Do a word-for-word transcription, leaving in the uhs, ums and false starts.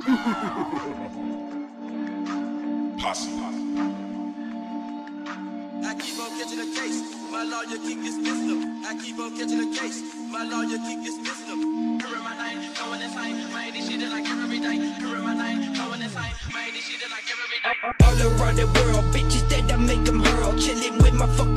Posse. I keep on catching a case. My lawyer keep dismissing them. I keep on catching a case. My lawyer keep dismissing them. Hearing my name, going insane. Man, this shit is like every day. Hearing my name, going insane. Man, this shit is like every day. All around the world, bitches that I make them hurl. Chilling with my fucking